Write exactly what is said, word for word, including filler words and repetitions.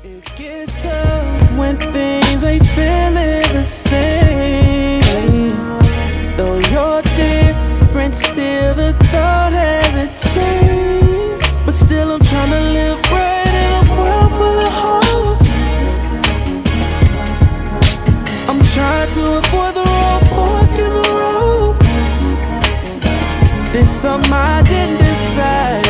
It gets tough when things ain't feeling the same. Though you're different, still the thought hasn't changed. But still I'm trying to live right in a world full of hope. I'm trying to avoid the wrong fork in the road. There's something I didn't decide.